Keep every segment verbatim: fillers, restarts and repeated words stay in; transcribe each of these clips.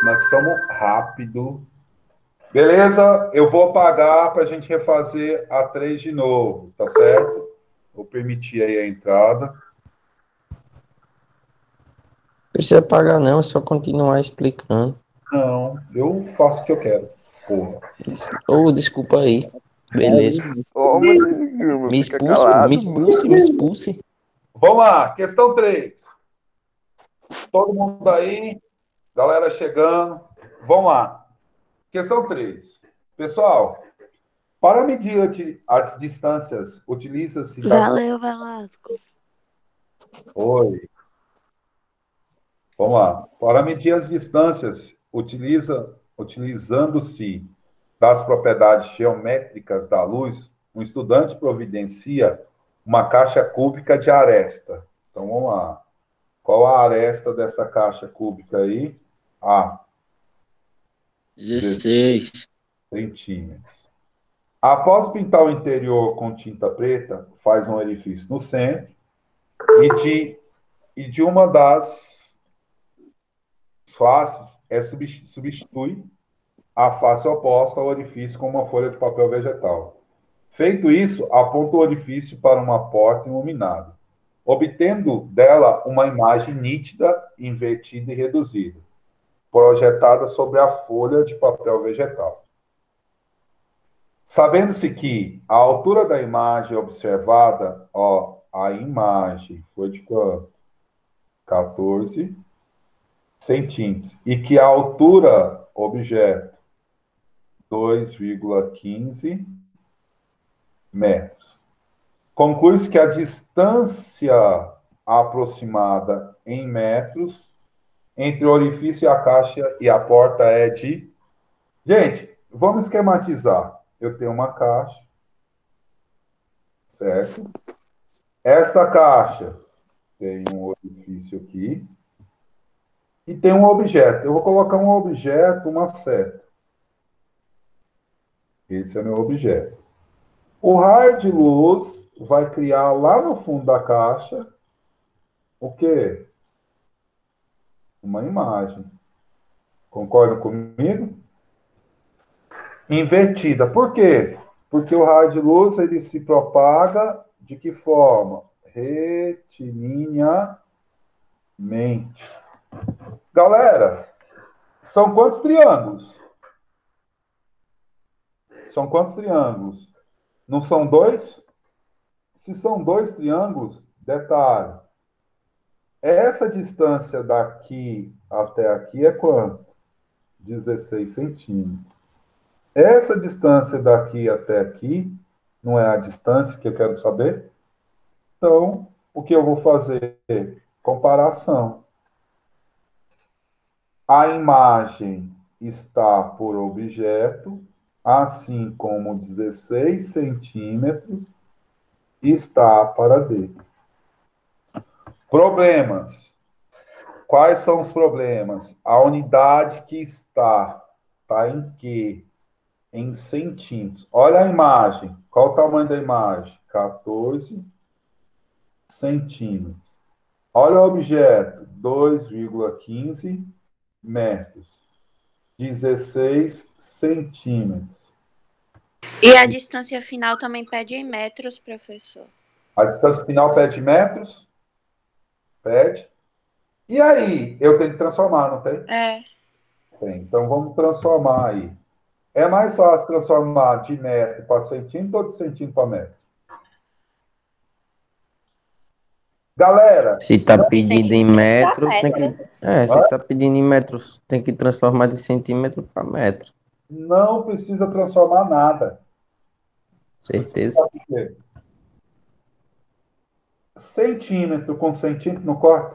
nós somos rápido. Beleza? Eu vou apagar para a gente refazer a três de novo, tá certo? Vou permitir aí a entrada. Precisa pagar não, é só continuar explicando. Não, eu faço o que eu quero. Porra. Ô, desculpa aí. Beleza. Ô, Montezuma, Me fica expulse, me calado, expulse, mano. me expulse. Vamos lá, questão três. Todo mundo aí, galera chegando. Vamos lá. Questão três. Pessoal, para medir as distâncias, utiliza-se das... Valeu, Velasco. Oi. Vamos lá. Para medir as distâncias, utiliza, utilizando-se das propriedades geométricas da luz, um estudante providencia uma caixa cúbica de aresta. Então, vamos lá. Qual a aresta dessa caixa cúbica aí? A. dezesseis centímetros. Após pintar o interior com tinta preta, faz um orifício no centro e de, e de uma das faces é substitui a face oposta ao orifício com uma folha de papel vegetal. Feito isso, aponta o orifício para uma porta iluminada, obtendo dela uma imagem nítida, invertida e reduzida, projetada sobre a folha de papel vegetal. Sabendo-se que a altura da imagem observada, ó, a imagem foi de quanto? quatorze centímetros. E que a altura objeto, dois vírgula quinze metros. Conclui-se que a distância aproximada em metros entre o orifício e a caixa e a porta é de... Gente, vamos esquematizar. Eu tenho uma caixa, certo? Esta caixa tem um orifício aqui e tem um objeto. Eu vou colocar um objeto, uma seta. Esse é meu objeto. O raio de luz vai criar lá no fundo da caixa o quê? Uma imagem. Concordam comigo? Invertida. Por quê? Porque o raio de luz ele se propaga de que forma? Retilineamente. Galera, são quantos triângulos? São quantos triângulos? Não são dois? Se são dois triângulos, detalhe. Essa distância daqui até aqui é quanto? dezesseis centímetros. Essa distância daqui até aqui não é a distância que eu quero saber? Então, o que eu vou fazer? Comparação. A imagem está por objeto, assim como dezesseis centímetros está para D. Problemas. Quais são os problemas? A unidade que está, está em quê? Em centímetros. Olha a imagem. Qual o tamanho da imagem? quatorze centímetros. Olha o objeto. dois vírgula quinze metros. dezesseis centímetros. E a distância final também pede em metros, professor? A distância final pede metros? Pede. E aí? Eu tenho que transformar, não tem? É. Tem. Então, vamos transformar aí. É mais fácil transformar de metro para centímetro ou de centímetro para metro? Galera, Se tá De pedindo em centímetros para metros, tem que. metros. É, se hã? tá pedindo em metros, tem que transformar de centímetro para metro. Não precisa transformar nada. Você Certeza. sabe por quê? Centímetro com centímetro não corta?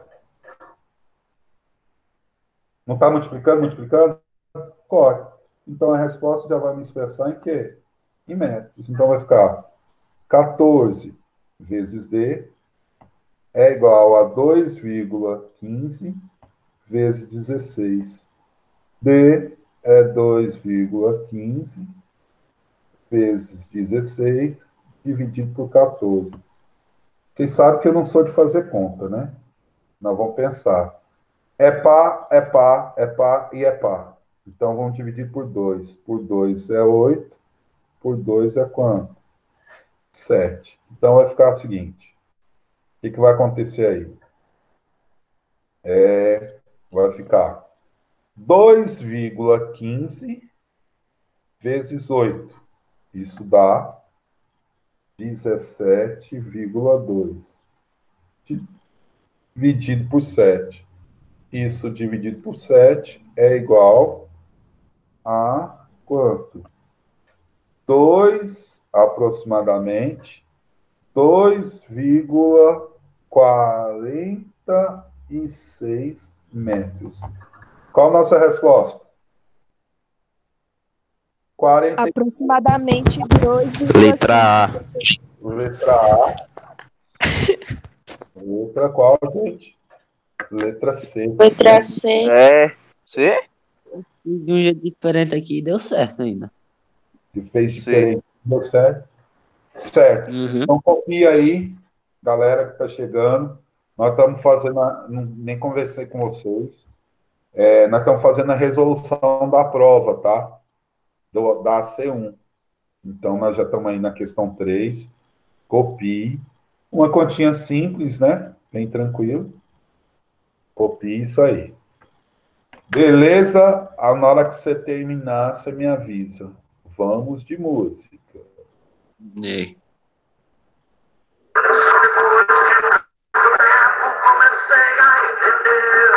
Não está multiplicando, multiplicando? Corta. Então, a resposta já vai me expressar em quê? Em metros. Então, vai ficar quatorze vezes D é igual a dois vírgula quinze vezes dezesseis. D é dois vírgula quinze vezes dezesseis dividido por quatorze. Vocês sabem que eu não sou de fazer conta, né? Nós vamos pensar. É par, é par, é par e é par. Então, vamos dividir por dois. Por dois é oito. Por dois é quanto? Sete. Então, vai ficar o seguinte. O que, que vai acontecer aí? É, vai ficar dois vírgula quinze vezes oito. Isso dá dezessete vírgula dois. Dividido por sete. Isso dividido por sete é igual a quanto? Dois aproximadamente, dois vírgula quarenta e seis metros. Qual a nossa resposta? quarenta. Aproximadamente dois vírgula cinco. Letra A. Letra A. Letra qual, gente? Letra C. Letra C. É. C? De um jeito diferente aqui, deu certo ainda. Que fez diferente. Deu certo? Certo. Uhum. Então, copia aí, galera que está chegando. Nós estamos fazendo, a, nem conversei com vocês, é, nós estamos fazendo a resolução da prova, tá? Do, da C um. Então, nós já estamos aí na questão três. Copie. Uma continha simples, né? Bem tranquilo. Copie isso aí. Beleza? Na hora que você terminar, você me avisa. Vamos de música. É. Comecei a entender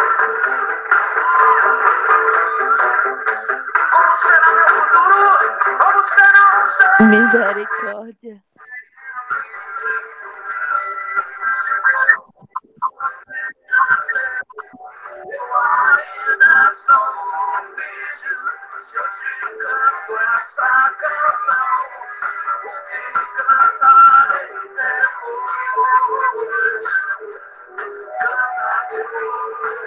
como será meu futuro, como será o céu. Misericórdia. Eu ainda sou um filho, se eu te canto essa canção, o que cantarei depois? Cantarei depois.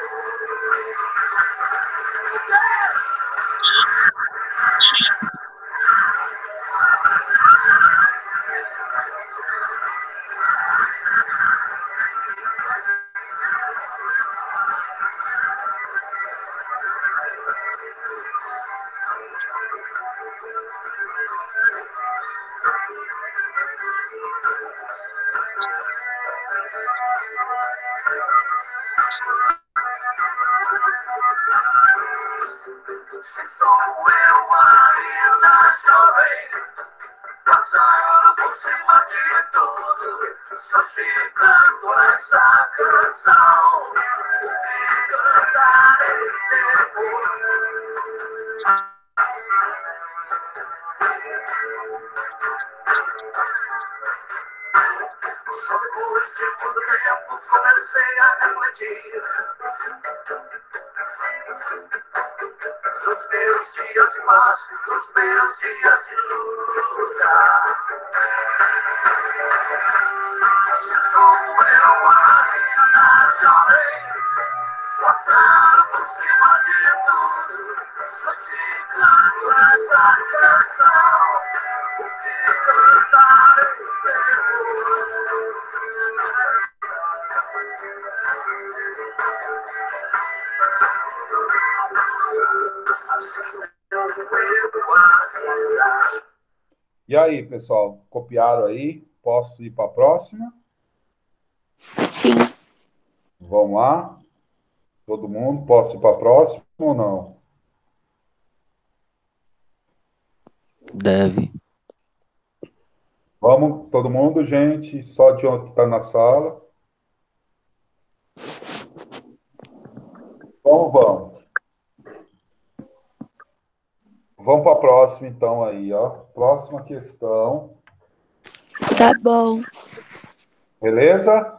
Se sou eu ainda chorei, passando por cima de tudo, se eu te canto essa canção, o que cantarei depois? Só depois de muito tempo comecei a refletir nos meus dias de paz, nos meus dias de luta. Se sou eu ainda chorei, passando por cima de tudo, se eu te canto essa canção, o que cantarei depois? E aí, pessoal, copiaram aí? Posso ir para a próxima? Sim. Vamos lá? Todo mundo? Posso ir para a próxima ou não? Deve. Vamos, todo mundo, gente? Só de onde está na sala? Então, vamos. Vamos para a próxima, então, aí, ó. Próxima questão. Tá bom. Beleza?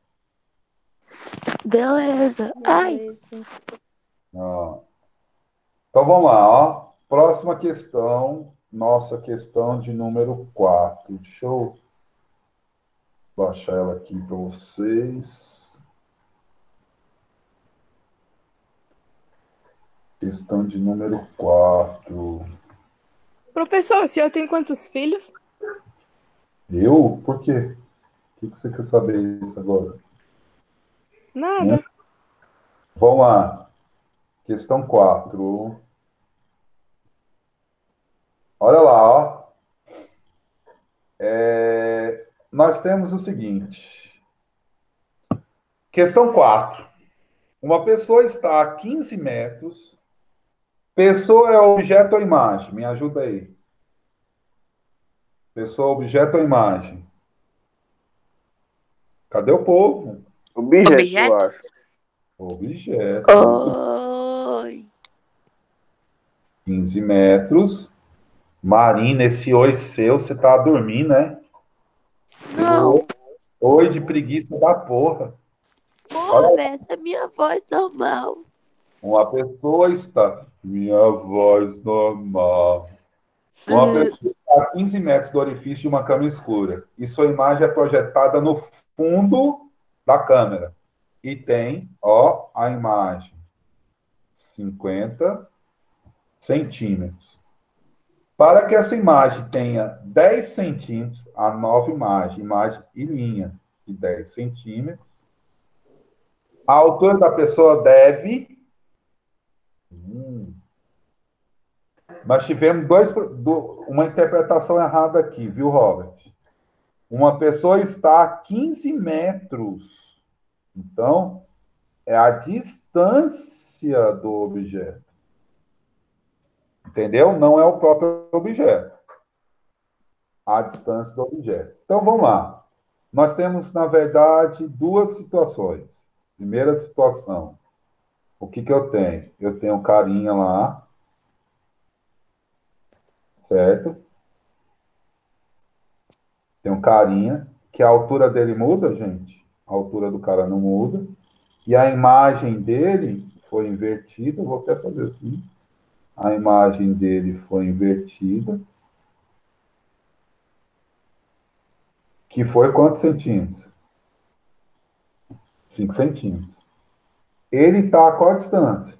Beleza. Ai. Ó. Então, vamos lá, ó. Próxima questão. Nossa questão de número quatro. Deixa eu baixar ela aqui para vocês. Questão de número quatro. Professor, o senhor tem quantos filhos? Eu? Por quê? O que você quer saber isso agora? Nada. Vamos lá. Questão quatro. Olha lá, ó. É, nós temos o seguinte. Questão quatro. Uma pessoa está a quinze metros. Pessoa é objeto ou imagem? Me ajuda aí. Pessoa, objeto ou imagem? Cadê o povo? Objeto, Objeto? eu acho. Objeto. Oi. quinze metros. Marina, esse oi seu, você tá dormindo, né? Não, Oi de preguiça da porra. porra, essa é minha voz normal. Uma pessoa está. Minha voz normal. Uma pessoa está a quinze metros do orifício de uma cama escura. E sua imagem é projetada no fundo da câmera. E tem, ó, a imagem. cinquenta centímetros. Para que essa imagem tenha dez centímetros, a nova imagem, imagem e linha de dez centímetros, a altura da pessoa deve. Hum, nós tivemos dois, uma interpretação errada aqui, viu, Robert? Uma pessoa está a quinze metros. Então, é a distância do objeto. Entendeu? Não é o próprio objeto. A distância do objeto. Então, vamos lá. Nós temos, na verdade, duas situações. Primeira situação. O que, que eu tenho? Eu tenho um carinha lá. Certo? Tem um carinha, que a altura dele muda, gente. A altura do cara não muda. E a imagem dele foi invertida. Eu vou até fazer assim. A imagem dele foi invertida. Que foi quantos centímetros? cinco centímetros. Ele está a qual distância?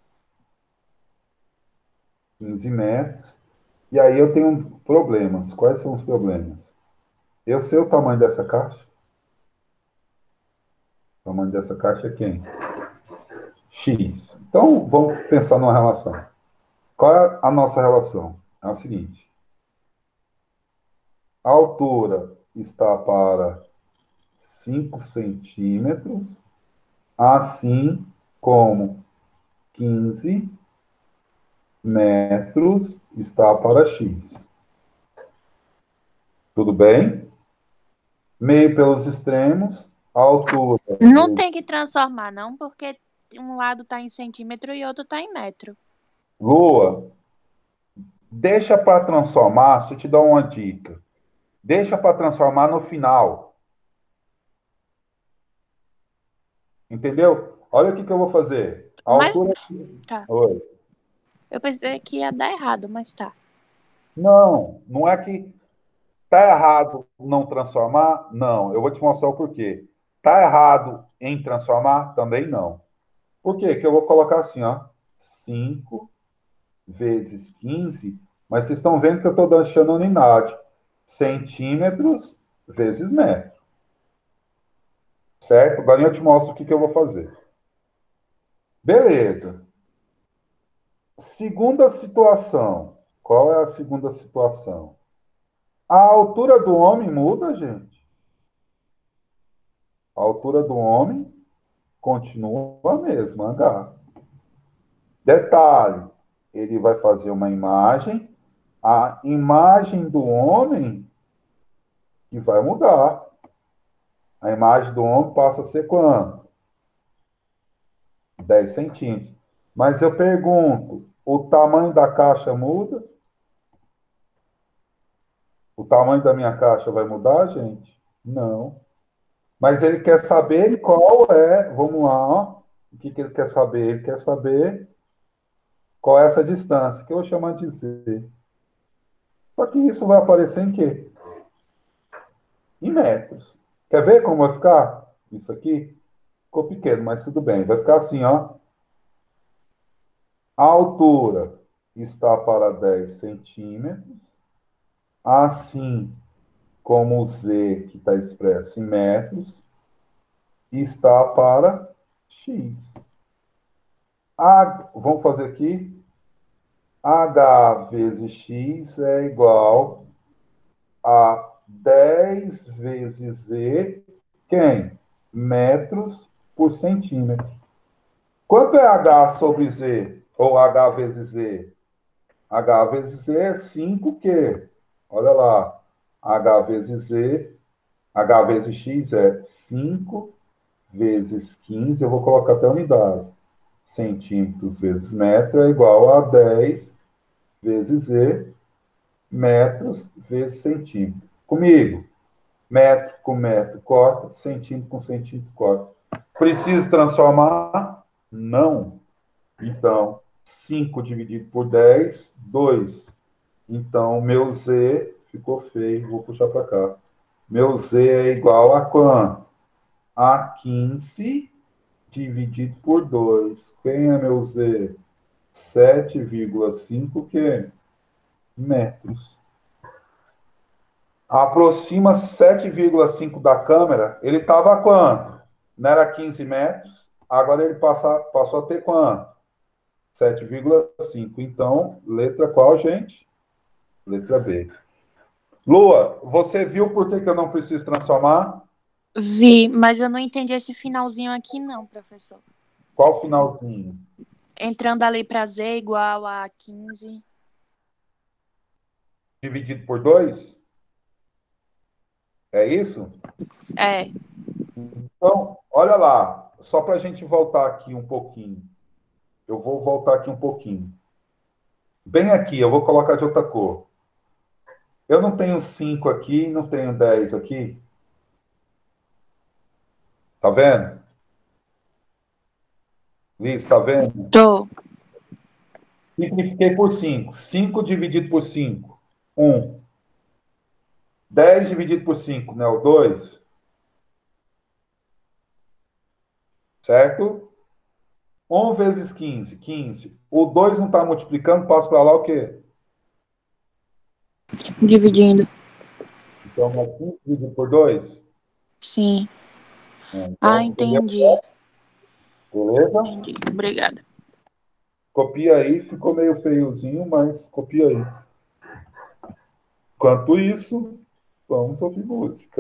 quinze metros. E aí eu tenho problemas. Quais são os problemas? Eu sei o tamanho dessa caixa? O tamanho dessa caixa é quem? X. Então, vamos pensar numa relação. Qual é a nossa relação? É a seguinte. A altura está para cinco centímetros, assim como quinze metros está para X. Tudo bem? Meio pelos extremos, a altura... Não tem que transformar, não, porque um lado está em centímetro e outro está em metro. Lua, deixa para transformar, se eu te dar uma dica. Deixa para transformar no final. Entendeu? Olha o que, que eu vou fazer. A Mas- altura... tá. Oi. Eu pensei que ia dar errado, mas tá. Não, não é que tá errado não transformar? Não, eu vou te mostrar o porquê. Tá errado em transformar? Também não. Por quê? Que eu vou colocar assim, ó, cinco vezes quinze, mas vocês estão vendo que eu estou deixando a unidade. Centímetros vezes metro. Certo? Agora eu te mostro o que, que eu vou fazer. Beleza. Segunda situação. Qual é a segunda situação? A altura do homem muda, gente. A altura do homem continua a mesma, H. Detalhe, ele vai fazer uma imagem, a imagem do homem que vai mudar. A imagem do homem passa a ser quanto? dez centímetros. Mas eu pergunto, o tamanho da caixa muda? O tamanho da minha caixa vai mudar, gente? Não. Mas ele quer saber qual é, vamos lá, ó, o que, que ele quer saber? Ele quer saber qual é essa distância, que eu vou chamar de Z. Só que isso vai aparecer em quê? Em metros. Quer ver como vai ficar isso aqui? Ficou pequeno, mas tudo bem. Vai ficar assim, ó. A altura está para dez centímetros, assim como o Z, que está expresso em metros, está para X. A, vamos fazer aqui. H vezes X é igual a dez vezes Z, quem? Metros por centímetro. Quanto é H sobre Z? Ou H vezes Z? H vezes Z é cinco Q. Olha lá. H vezes Z, H vezes X é cinco vezes quinze, eu vou colocar até a unidade. Centímetros vezes metro é igual a dez vezes Z, metros vezes centímetro. Comigo. Metro com metro corta, centímetro com centímetro corta. Preciso transformar? Não. Então, cinco dividido por dez, dois. Então, meu Z ficou feio, vou puxar para cá. Meu Z é igual a quanto? A quinze dividido por dois. Quem é meu Z? sete vírgula cinco que? Metros. Aproxima sete vírgula cinco da câmera. Ele estava a quanto? Não era quinze metros. Agora ele passa, passou a ter quanto? sete vírgula cinco. Então, letra qual, gente? Letra B. Lua, você viu por que, que eu não preciso transformar? Vi, mas eu não entendi esse finalzinho aqui não, professor. Qual finalzinho? Entrando ali para Z igual a quinze. Dividido por dois? É isso? É. Então, olha lá. Só para a gente voltar aqui um pouquinho. Eu vou voltar aqui um pouquinho. Bem aqui, eu vou colocar de outra cor. Eu não tenho cinco aqui, não tenho dez aqui. Tá vendo? Liz, tá vendo? Tô. Simplifiquei por cinco. cinco dividido por cinco. um. dez dividido por cinco, né? O dois. Certo? um vezes quinze, quinze. O dois não está multiplicando, passa para lá o quê? Dividindo. Então, é quinze dividido por dois? Sim. Então, Ah, entendi. Beleza? Entendi. Obrigada. Copia aí, ficou meio feiozinho, mas copia aí. Enquanto isso, vamos ouvir música.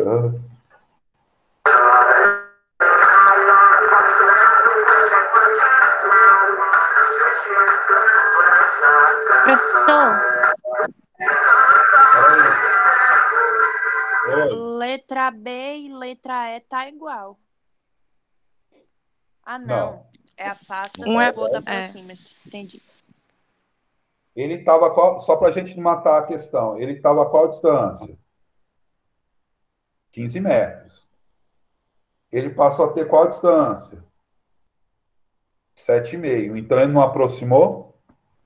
Professor, Oi. letra B e letra E tá igual. Ah, não. Não. É afasta, Um é- o outro é. aproxima-se. Entendi. Ele estava qual... Só para a gente não matar a questão. Ele estava a qual distância? quinze metros. Ele passou a ter qual distância? sete vírgula cinco. Então, ele não aproximou?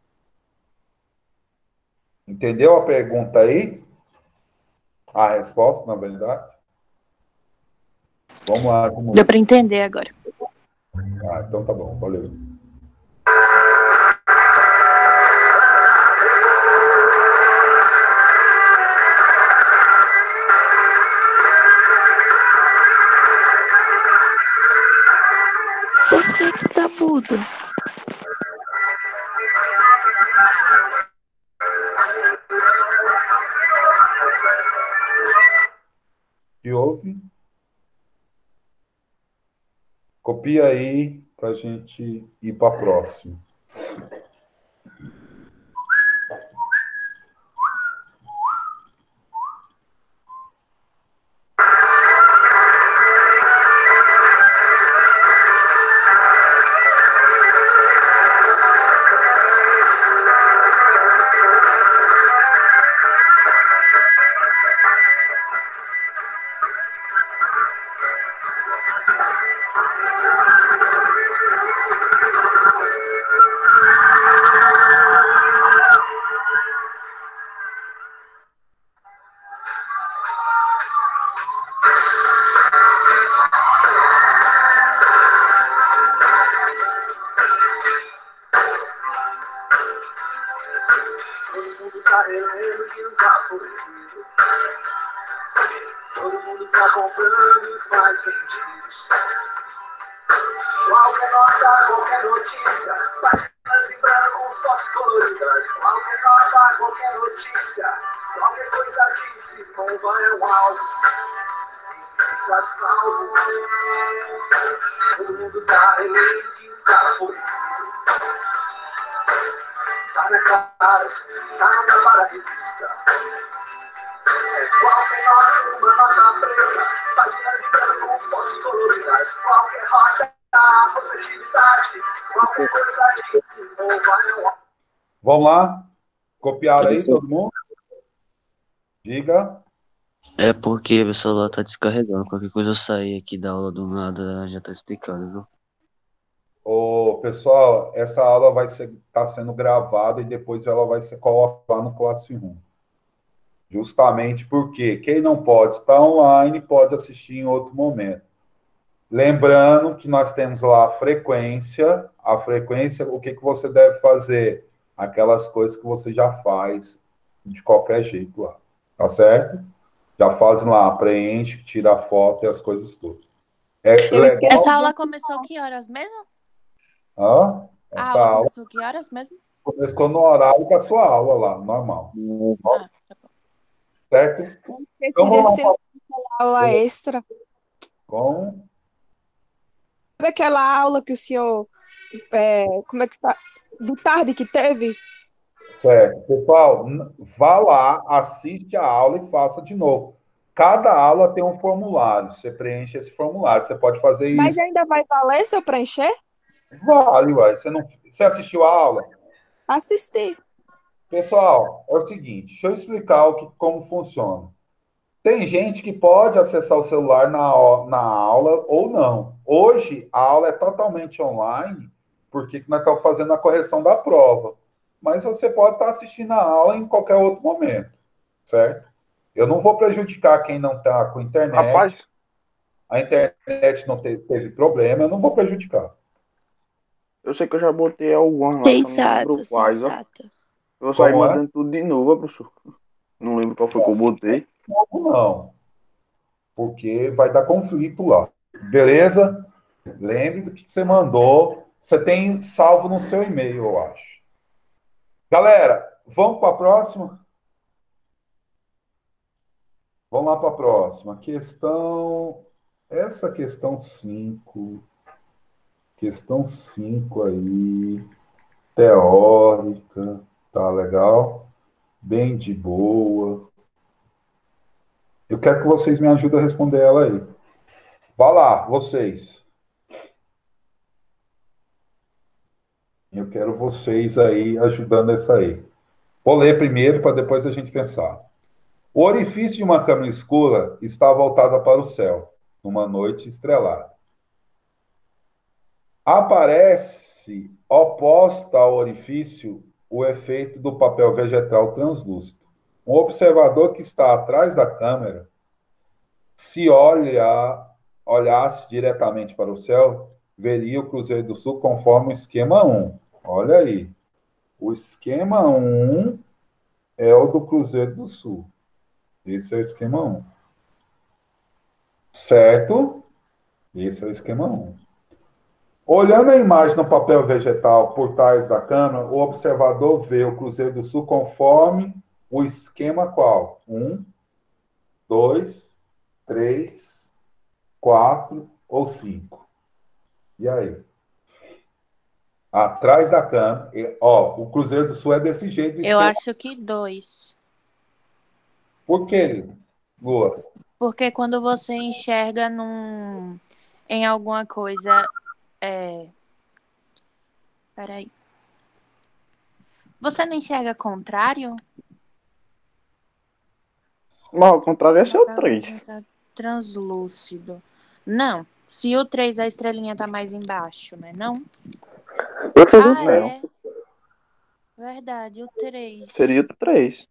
Entendeu a pergunta aí? A resposta, na verdade? Vamos lá. Vamos... Deu para entender agora. Ah, então tá bom. Valeu. Por que que tá mudo? Que houve? Copia aí para a gente ir para a próxima. Todo mundo tá relendo que não tá fluindo. Todo mundo tá comprando os mais vendidos. Qualquer nota, qualquer notícia, páginas em branco, fotos coloridas. Qualquer nota, qualquer notícia, qualquer coisa que se mova é uau. Fica salvo. Todo mundo tá relendo que um cara foi. Tá na cara, tá na capa da revista. É qualquer nota, uma nota preta, páginas em branco, fotos coloridas. Qualquer rota, rotatividade, qualquer coisa que se mova é uau. Vamos lá? Copiaram aí, Isso. todo mundo? Diga. É porque o celular tá descarregando. Qualquer coisa eu sair aqui da aula do nada, já tá explicado, viu? Ô, pessoal, essa aula vai ser, tá sendo gravada e depois ela vai ser colocada no Classroom. Justamente porque quem não pode estar online pode assistir em outro momento. Lembrando que nós temos lá a frequência. A frequência, o que, que você deve fazer? Aquelas coisas que você já faz de qualquer jeito lá. Tá certo? Já fazem lá, preenche, tira a foto e as coisas todas. É Eu legal. esqueci Essa aula de- começou que horas mesmo? Hã? A Essa aula aula começou que horas mesmo? começou no horário da sua aula lá, normal. Ah, tá bom. Certo? eu esqueci Então de vamos lá ensinar aquela aula extra. com. Sabe aquela aula que o senhor, é, como é que tá? De tarde que teve? Certo. Pessoal, n- vá lá, assiste a aula e faça de novo. Cada aula tem um formulário. Você preenche esse formulário. Você pode fazer Mas isso. ainda vai valer se eu preencher? Vale, uai. Você, não... Você assistiu a aula? Assistir. Pessoal, é o seguinte, deixa eu explicar o que, como funciona. Tem gente que pode acessar o celular na, au- na aula ou não. Hoje, a aula é totalmente online, porque nós estamos fazendo a correção da prova. Mas você pode estar assistindo a aula em qualquer outro momento, certo? Eu não vou prejudicar quem não está com internet. Rapaz, A internet não te- teve problema, eu não vou prejudicar. eu sei que eu já botei algumas lá, só não lembro Sensato, quais, ó. sensato. Eu vou sair Como é? mandando tudo de novo, ó, professor. Não lembro qual foi que eu botei. Não, porque vai dar conflito lá. Beleza? Lembre do que você mandou. Você tem salvo no seu e-mail, eu acho. Galera, vamos para a próxima? Vamos lá para a próxima. Questão. Essa questão cinco. Questão cinco aí. Teórica. Tá legal? Bem de boa. Eu quero que vocês me ajudem a responder ela aí. Vá lá, vocês. Eu quero vocês aí ajudando essa aí. Vou ler primeiro para depois a gente pensar. O orifício de uma câmara escura está voltada para o céu, numa noite estrelada. Aparece oposta ao orifício o efeito do papel vegetal translúcido. Um observador que está atrás da câmera, se olha, olhasse diretamente para o céu, veria o Cruzeiro do Sul conforme o esquema um. Olha aí. O esquema um é o do Cruzeiro do Sul. Esse é o esquema um. Certo? Esse é o esquema um. Olhando a imagem no papel vegetal por trás da câmera, o observador vê o Cruzeiro do Sul conforme o esquema qual? Um, dois, três, quatro ou cinco. E aí? Atrás da câmera, e, ó, o Cruzeiro do Sul é desse jeito. do Eu esquema. acho que dois. Por quê, Lua? Porque quando você enxerga num, em alguma coisa. É... Peraí. Você não enxerga contrário? Mas ao contrário, esse é o Papel três. vegetal translúcido. Não. Se o três, a estrelinha tá mais embaixo, né? Não? Eu fiz o Ah, Não. é. Verdade, o três. Seria o três.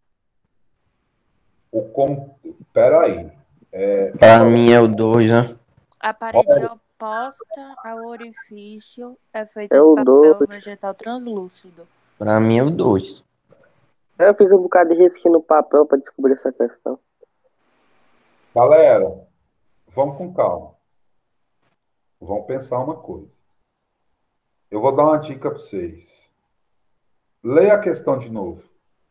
O com... Peraí. É, Pra mim é o dois, né? A parede oposta ao orifício é feita É de o papel dois. vegetal translúcido. Pra mim é o dois. Eu fiz um bocado de risquinho no papel pra descobrir essa questão. galera, vamos com calma. Vamos pensar uma coisa. Eu vou dar uma dica para vocês. Leia a questão de novo.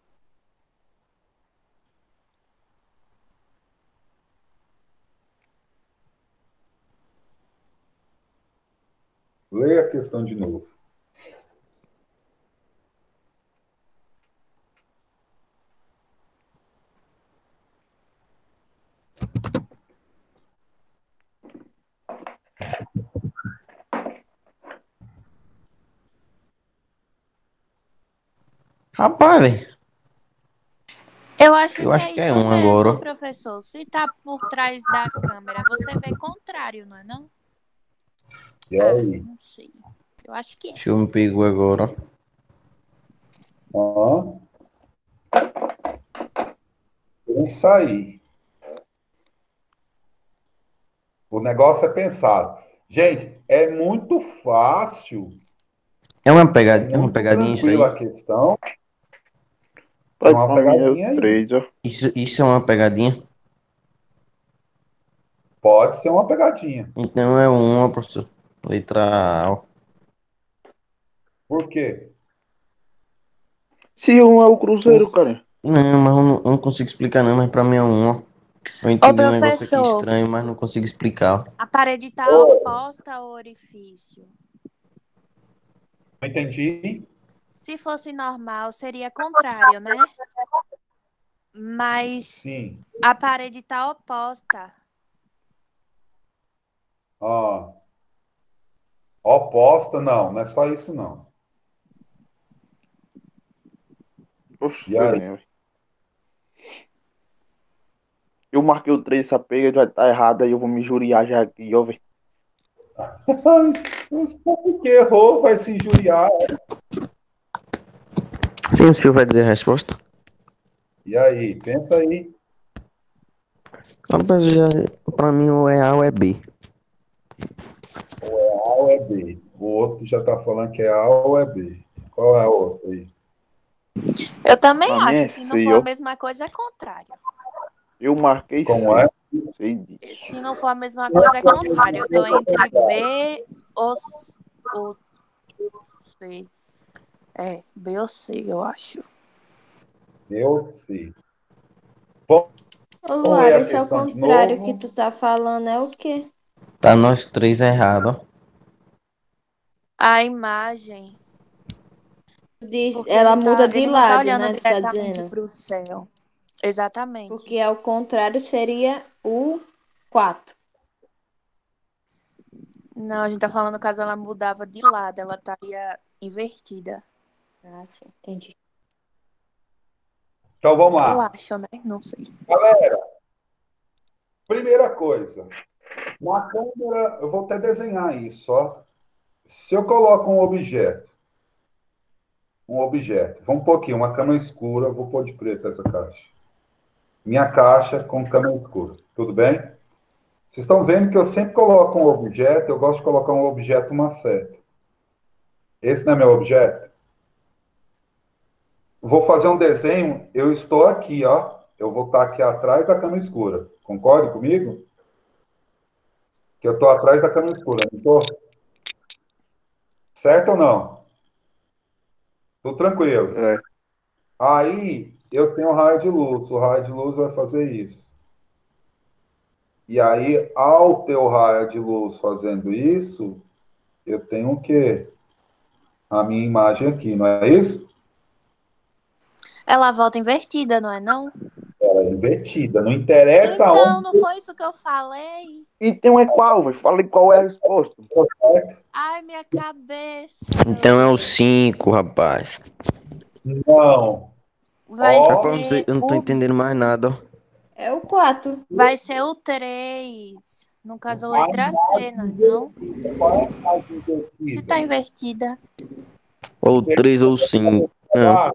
Leia a questão de novo. Rapaz, velho. Eu acho Eu que acho é que é isso um mesmo, agora. professor. Se tá por trás da câmera, você vê contrário, não é não? E Ah, aí? não sei. Eu acho que é. Deixa eu me pegou agora. Ó. Pensa aí. O negócio é pensado. Gente, é muito fácil, É uma é pegadinha, é uma muito pegadinha isso tranquila aí. a questão. É Pai, uma pra mim é o pegadinha aí. três, ó. Isso, isso é uma pegadinha. Pode ser uma pegadinha. Então é uma, professor. Letra A. Ó. Por quê? Se um é o Cruzeiro, cara. Não, mas eu não, eu não consigo explicar não, mas pra mim é um, ó. Eu Ô, entendi um negócio aqui professor, estranho, mas não consigo explicar. Ó. a parede tá oposta ao orifício. Não entendi. Se fosse normal, seria contrário, né? Mas Sim. a parede tá oposta. Ó. Oposta, não. Não é só isso, não. Oxe, E sei aí? nem, velho. Eu marquei o três, essa pega já tá errada aí eu vou me juriar já aqui, ó, velho. Não sei por que errou, vai se injuriar. Sim, o senhor vai dizer a resposta? E aí? Pensa aí. Rapaz, já, pra mim ou é A ou é B. Ou é A ou é B. O outro já tá falando que é A ou é B. Qual é a outra aí? Eu também Pra mim é acho. Se não C, for a ó. mesma coisa, é contrário. Eu marquei Como C. é? Sei disso. Se não for a mesma coisa, é contrário. Eu tô entre B ou, C- ou C. É, B ou C, eu acho. Eu sei. Vamos Ô, ler Luara, a esse é o questão de contrário que novo. tu tá falando, é o quê? Tá nós três errados, ó. A imagem. Diz, Porque ela ele muda tá, de ele não tá lado, olhando né? Tu tá diretamente dizendo? pro céu. Exatamente. Porque ao contrário seria o quatro. Não, a gente tá falando caso ela mudava de lado, ela estaria invertida. Ah, sim, entendi. Então vamos Eu lá. acho, né? Não sei. Galera, primeira coisa. Na câmera, eu vou até desenhar isso, ó. Se eu coloco um objeto, um objeto, vamos pôr aqui, uma cama escura, vou pôr de preto essa caixa. Minha caixa com cama escura, tudo bem? Vocês estão vendo que eu sempre coloco um objeto, eu gosto de colocar um objeto, uma seta. Esse não é meu objeto? Vou fazer um desenho, eu estou aqui, ó. Eu vou estar aqui atrás da cama escura. Concorde comigo? Que eu estou atrás da cama escura, não estou? Certo ou não? Tô tranquilo. É. Aí eu tenho raio de luz. O raio de luz vai fazer isso. E aí, ao ter o raio de luz fazendo isso, eu tenho o quê? A minha imagem aqui, não é isso? Ela volta invertida, não é não? Ela é invertida. Não interessa Então, onde não foi isso que eu falei? Então é qual, velho? Falei qual é a resposta. for certo. Ai, minha cabeça. Então é meu o Deus. cinco, rapaz. Não. Vai Ó. Rapaz, eu não, sei- ser eu não tô o... entendendo mais nada, ó. É o quatro. Vai ser o três. No caso, A letra C, não é não? Qual é a imagem Se invertida? tá invertida. Ou três ou cinco. Não, Ah,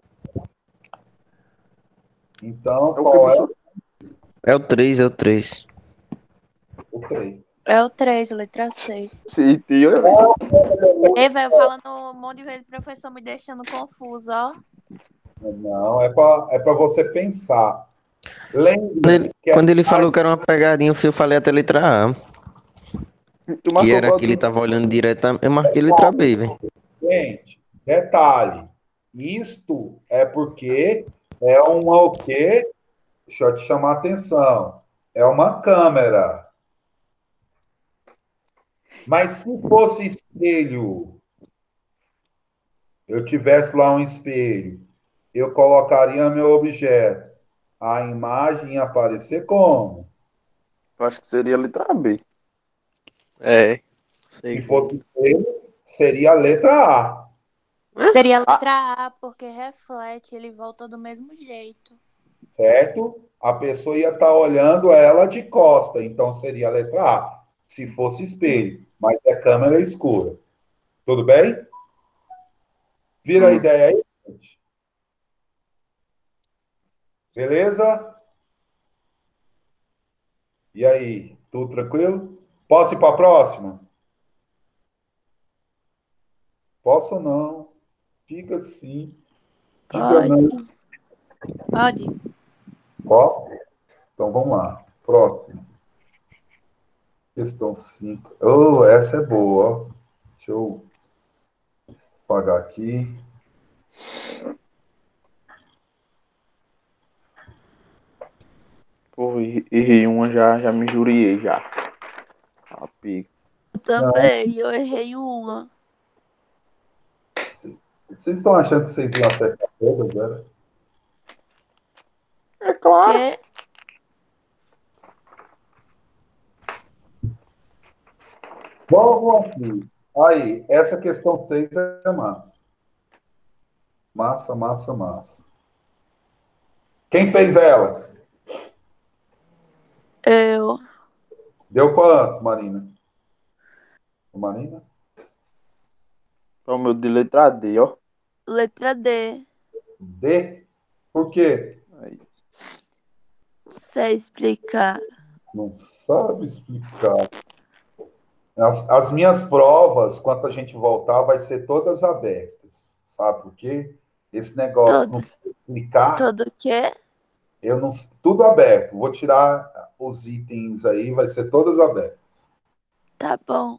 então, É o que, qual é professor? é o três, é o três. o três? É o três, letra C. Sim, tio, é, velho. Ei, velho, falando um monte de vezes, professor me deixando confuso, ó. Não, é para é para você pensar. Quando Lembre ele, que quando é ele falou que era uma pegadinha, eu falei até a letra A. Tu Que marcou era qual que ele tu? tava olhando direto. Eu marquei letra B, velho. Gente, detalhe. Isto é porque é uma o quê? Deixa eu te chamar a atenção. É uma câmera. Mas se fosse espelho, eu tivesse lá um espelho, eu colocaria meu objeto. A imagem ia aparecer como? Eu acho que seria a letra B. É. Sei Se como. fosse espelho, seria a letra A. Seria a letra A, porque reflete, ele volta do mesmo jeito. Certo? A pessoa ia estar olhando ela de costa, então seria a letra A, se fosse espelho, mas a câmera é escura. Tudo bem? Vira a Hum. ideia aí, gente. Beleza? E aí, tudo tranquilo? Posso ir para a próxima? Posso ou não? Diga sim. Diga não. Pode. Pode. Posso? Então vamos lá. Próximo. Questão cinco. Oh, essa é boa. Ó. Deixa eu apagar aqui. Pô, errei errei uma já, já me juriei já. A pica. Eu também, eu errei uma. Vocês estão achando que vocês iam acertar todas, né? É claro. Quê? Vamos aqui. Aí, essa questão seis é massa. Massa, massa, massa. Quem fez ela? Eu. Deu quanto, Marina? Marina? É o meu de letra D, ó. Letra D. D? Por quê? Aí. Sei explicar. Não sabe explicar. As, as minhas provas, quando a gente voltar, vai ser todas abertas. Sabe por quê? Esse negócio Todo. não explicar, Todo o quê? eu não, tudo aberto. Vou tirar os itens aí, vai ser todas abertas. Tá bom.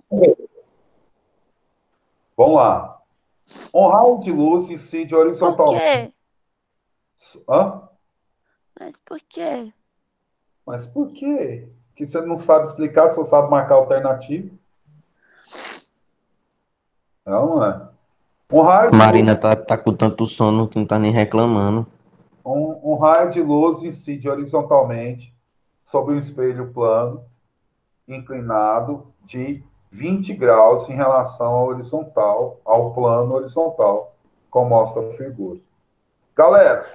Vamos lá. Um raio de luz incide Por horizontalmente. quê? Hã? Mas por quê? Mas por quê? Que você não sabe explicar, só sabe marcar alternativa. Não, não é. Um raio de luz, Marina tá, tá com tanto sono que não tá nem reclamando. um, um raio de luz incide horizontalmente sobre um espelho plano, inclinado de vinte graus em relação ao horizontal, ao plano horizontal, como mostra a figura. Galera,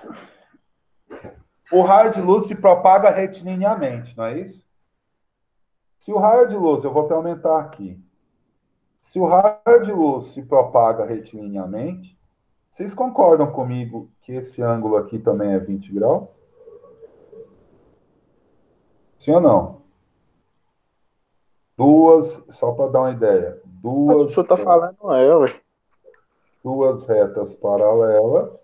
o raio de luz se propaga retilineamente, não é isso? Se o raio de luz, eu vou até aumentar aqui. Se o raio de luz se propaga retilineamente, vocês concordam comigo que esse ângulo aqui também é vinte graus? Sim ou não? Duas, só para dar uma ideia, O duas, senhor tá falando é, ué. duas retas paralelas,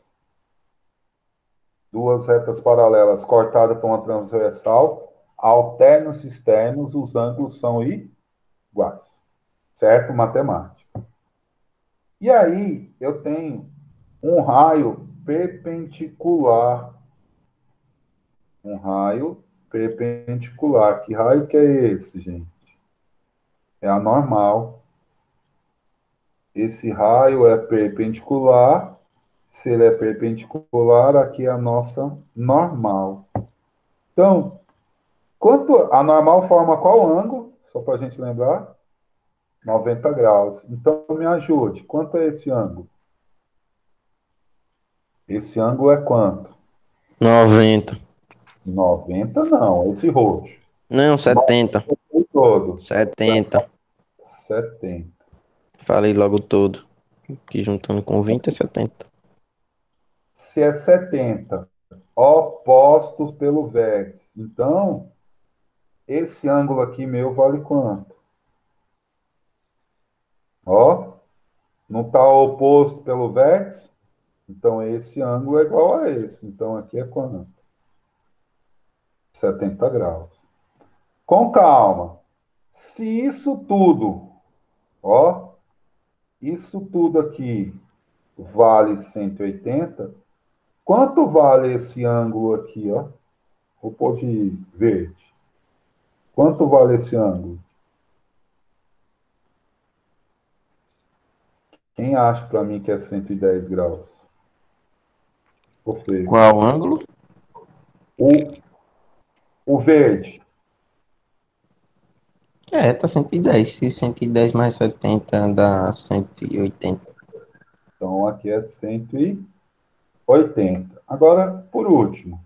duas retas paralelas cortadas por uma transversal, alternos externos, os ângulos são iguais. Certo? Matemática. E aí, eu tenho um raio perpendicular. Um raio perpendicular. Que raio que é esse, gente? É a normal. Esse raio é perpendicular. Se ele é perpendicular, aqui é a nossa normal. Então, quanto a normal forma qual ângulo? Só para a gente lembrar. noventa graus. Então, me ajude. Quanto é esse ângulo? Esse ângulo é quanto? noventa. noventa não, esse roxo. Não, setenta. Todo. setenta. setenta. Falei logo todo. Que juntando com vinte é setenta. Se é setenta, opostos pelo vértice. Então, esse ângulo aqui meu vale quanto? Ó, não está oposto pelo vértice? Então, esse ângulo é igual a esse. Então, aqui é quanto? setenta graus. Com calma. Se isso tudo, ó, isso tudo aqui vale cento e oitenta. Quanto vale esse ângulo aqui, ó? Vou pôr de verde. Quanto vale esse ângulo? Quem acha para mim que é cento e dez graus? Vou ver. Qual ângulo? O, o verde. É, tá cento e dez. E cento e dez mais setenta dá cento e oitenta. Então, aqui é cento e oitenta. Agora, por último.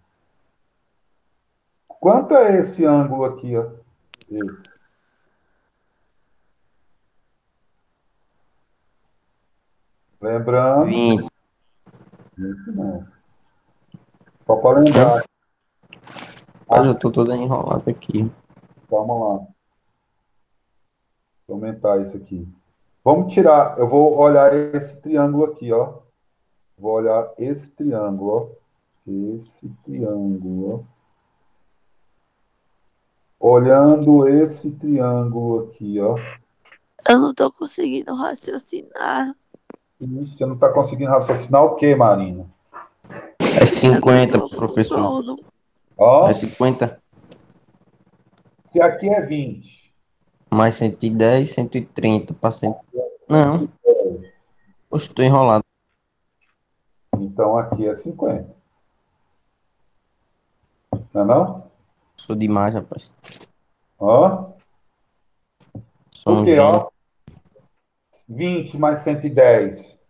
Quanto é esse ângulo aqui, ó? Esse. Lembrando. vinte. Isso não. Só para lembrar. Mas eu tô todo enrolado aqui. Calma lá. Vou aumentar isso aqui. Vamos tirar. Eu vou olhar esse triângulo aqui, ó. Vou olhar esse triângulo, ó. Esse triângulo, ó. Olhando esse triângulo aqui, ó. Eu não tô conseguindo raciocinar. Ih, você não está conseguindo raciocinar o quê, Marina? É cinquenta, Eu tô com professor. sono. Ó, É cinquenta. se aqui é vinte. Mais cento e dez, cento e trinta. Pra cento... Não, dez. eu estou enrolado. Então aqui é cinquenta. Não é não? Sou demais, rapaz. Ó. Sou O um quê, gênio. ó? vinte mais cento e dez.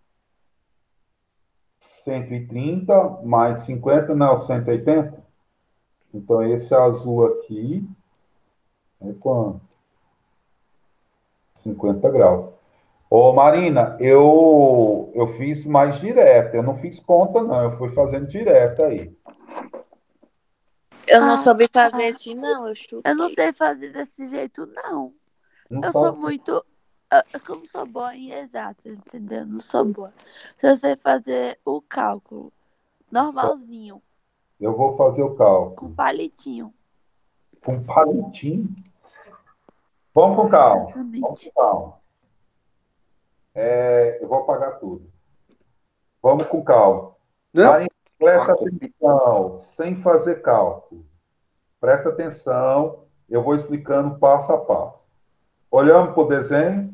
cento e trinta mais cinquenta, não, cento e oitenta. Então esse azul aqui é quanto? cinquenta graus. Ô, Marina, eu, eu fiz mais direto. Eu não fiz conta, não. Eu fui fazendo direto aí. Eu não Ah, soube fazer assim, não. Eu eu não chutei. sei fazer desse jeito, não. Não Eu sou sabe? muito. Eu eu não sou boa em exatas, entendeu? Não sou boa. Eu sei fazer o cálculo normalzinho, Eu vou fazer o com cálculo. palitinho. Com palitinho. Vamos com calma. Vamos Exatamente. com calma. É, eu vou apagar tudo. Vamos com calma. Não. Marina, presta atenção, sem fazer cálculo. Presta atenção, eu vou explicando passo a passo. Olhando para o desenho,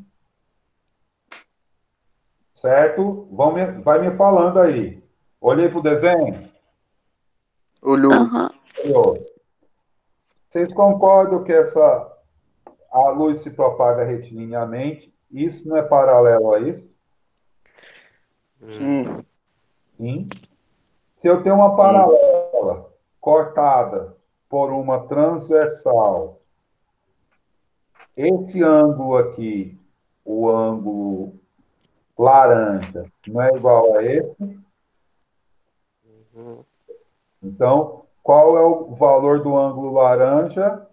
certo? Vão me, vai me falando aí. Olhei para o desenho? Olhou. Aham. Olhou. Vocês concordam que essa, a luz se propaga retilineinamente? Isso não é paralelo a isso? Sim. Sim. Se eu tenho uma paralela cortada por uma transversal, esse ângulo aqui, o ângulo laranja, não é igual a esse? Então, qual é o valor do ângulo laranja?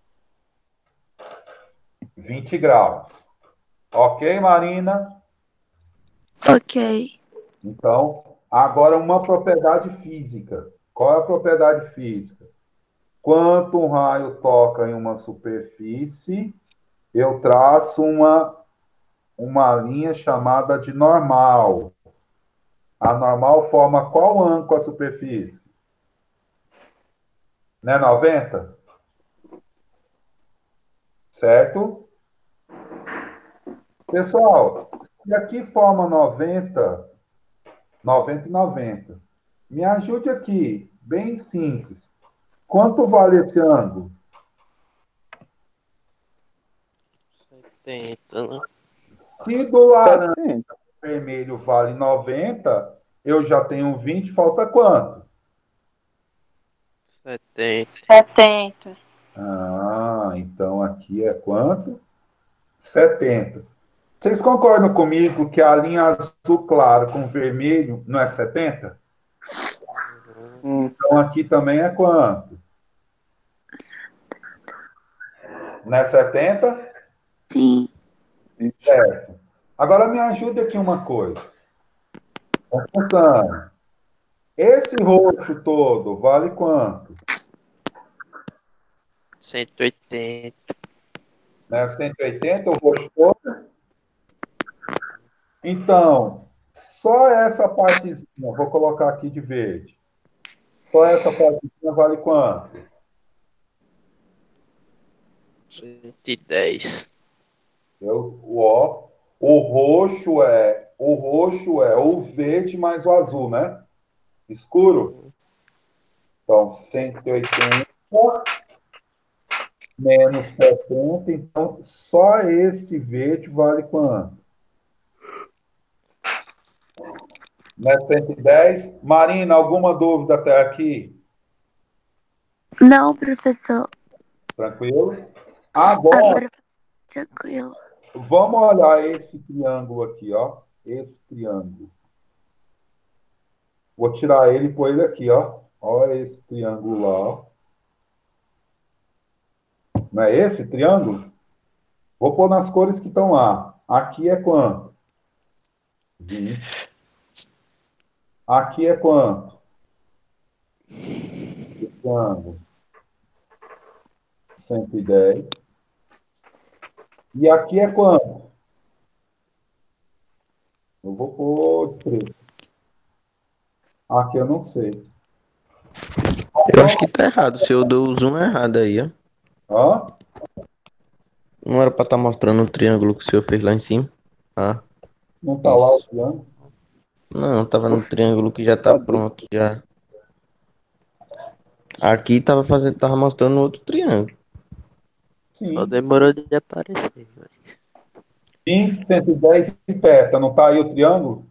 vinte graus. Ok, Marina? Ok. Então, agora uma propriedade física. Qual é a propriedade física? Quando um raio toca em uma superfície, eu traço uma, uma linha chamada de normal. A normal forma qual ângulo com a superfície? Não é noventa? Certo? Pessoal, se aqui forma noventa, noventa e noventa, me ajude aqui, bem simples. Quanto vale esse ângulo? setenta, né? Se do laranja setenta. vermelho vale noventa, eu já tenho vinte, falta quanto? setenta. setenta. Ah, então aqui é quanto? setenta. Vocês concordam comigo que a linha azul claro com vermelho não é setenta? Hum. Então aqui também é quanto? Não é setenta? Sim. Certo. Agora me ajude aqui uma coisa. Presta atenção. Esse roxo todo vale quanto? cento e oitenta. Né? cento e oitenta, o roxo todo? Então, só essa partezinha, vou colocar aqui de verde. Só essa partezinha vale quanto? cento e dez. Eu, ó, o roxo é o roxo é o verde mais o azul, né? Escuro. Então, cento e oitenta menos setenta. Então, só esse verde vale quanto? Não é cento e dez? Marina, alguma dúvida até aqui? Não, professor. Tranquilo? Agora, Agora, tranquilo. vamos olhar esse triângulo aqui, ó. Esse triângulo. Vou tirar ele e pôr ele aqui, ó. Olha esse triângulo lá, ó. Não é esse triângulo? Vou pôr nas cores que estão lá. Aqui é quanto? vinte. Aqui é quanto? Triângulo. cento e dez. E aqui é quanto? Eu vou pôr preto. Aqui eu não sei. Eu acho que tá errado. Se eu dou o zoom errado aí, ó. Hã? Não era pra estar mostrando o triângulo que o senhor fez lá em cima? Ah, Não tá lá o isso. triângulo? Não, tava no triângulo que já tá pronto, já. Aqui tava fazendo, tava mostrando outro triângulo. Só Sim. demorou de aparecer. velho. vinte, cento e dez e teta. Não tá aí o triângulo?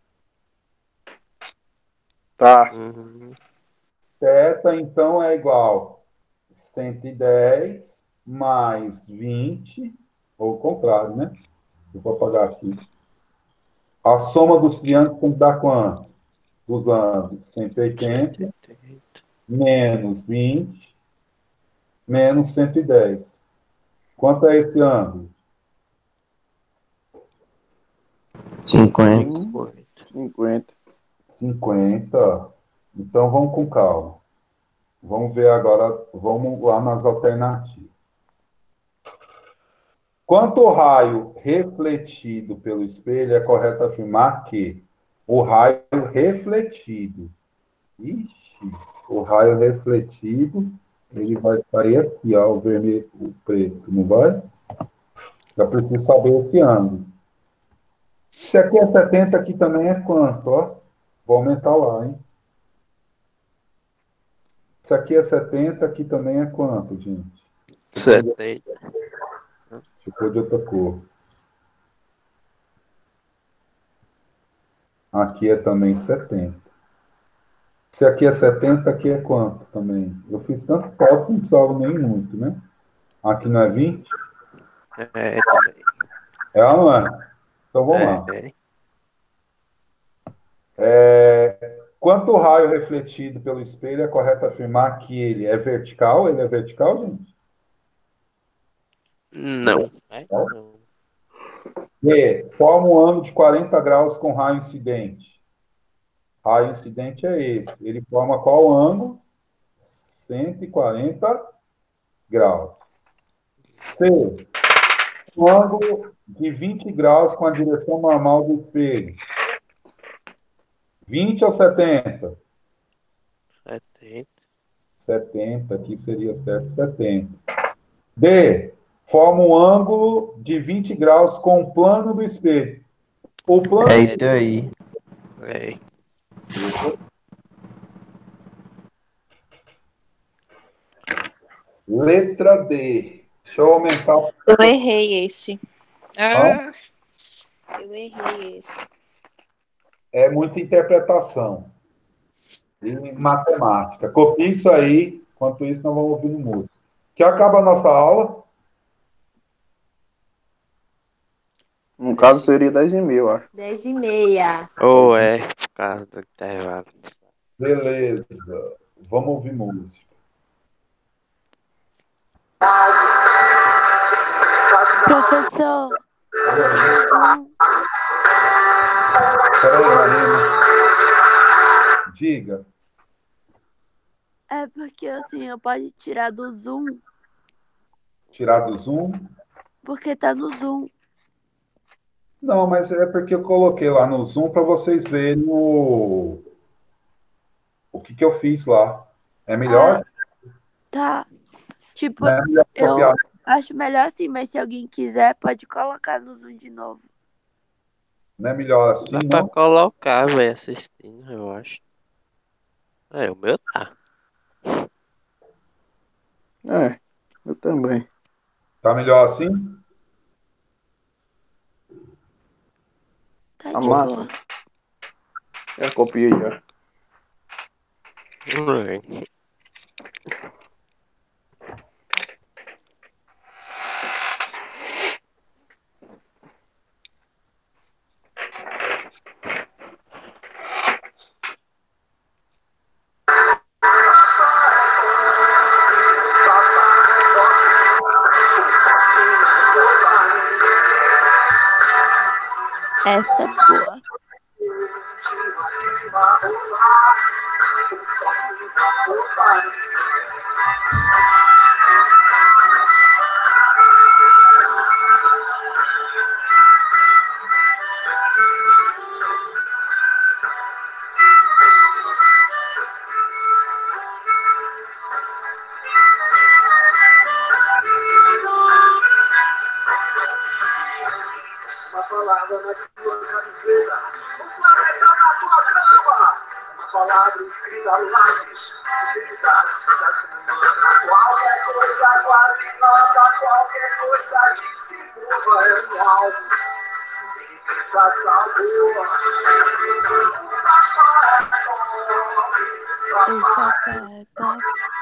Tá. Uhum. Teta, então, é igual cento e dez mais vinte, ou o contrário, né? Eu vou apagar aqui. A soma dos triângulos tem que dar quanto? Dos ângulos. cento e oitenta menos vinte menos cento e dez. Quanto é esse ângulo? cinquenta. cinquenta. cinquenta. Então, vamos com calma. Vamos ver agora, vamos lá nas alternativas. Quanto ao raio refletido pelo espelho, é correto afirmar que o raio refletido, ixi, o raio refletido, ele vai sair aqui, ó, o vermelho, o preto, não vai? Já preciso saber esse ângulo. Se aqui é setenta, aqui também é quanto, ó? Vou aumentar lá, hein? Se aqui é setenta, aqui também é quanto, gente? setenta. Deixa eu pôr de outra cor. Aqui é também setenta. Se aqui é setenta, aqui é quanto também? Eu fiz tanto cálculo que não precisava nem muito, né? Aqui não é vinte? É, também. É ou não é? Então vamos lá. É. É, quanto o raio refletido pelo espelho, é correto afirmar que ele é vertical? Ele é vertical, gente? Não. É, não. E forma um ângulo de quarenta graus com raio incidente. Raio incidente é esse. Ele forma qual ângulo? cento e quarenta graus. C. Um ângulo de vinte graus com a direção normal do espelho. vinte ou setenta? setenta. setenta, aqui seria certo, setenta. D. Forma um ângulo de vinte graus com o plano do espelho. O plano... É isso aí. É. Letra D. Deixa eu aumentar. Eu errei esse. Hã? Ah, eu errei esse. É muita interpretação. E matemática. Copie isso aí. Enquanto isso, nós vamos ouvindo música. Que acaba a nossa aula. No caso, seria dez e meia, eu acho. Dez e meia. Ou oh, é, por causa do intervalo. Beleza. Vamos ouvir música. Professor. Peraí, Marina. Diga. É porque assim, eu pode tirar do Zoom. Tirar do Zoom? Porque tá no Zoom. Não, mas é porque eu coloquei lá no Zoom para vocês verem o, o que, que eu fiz lá. É Ah, melhor, tá. Tipo, né? É melhor copiar. eu acho melhor assim, mas se alguém quiser, pode colocar no Zoom de novo. Não é melhor assim, Dá pra não? colocar, velho, assistindo, eu acho. É, o meu tá. É, eu também. Tá melhor assim? Tá A de massa. boa. Já copiei já. É. Essa é boa. Uma palavra na tua camiseta, um planeta na tua cama. Uma palavra escrita a lápis, habilidades da semana. Qualquer coisa quase nada, qualquer coisa que se mova é um alvo. Ninguém passa a boa. O papai, papai.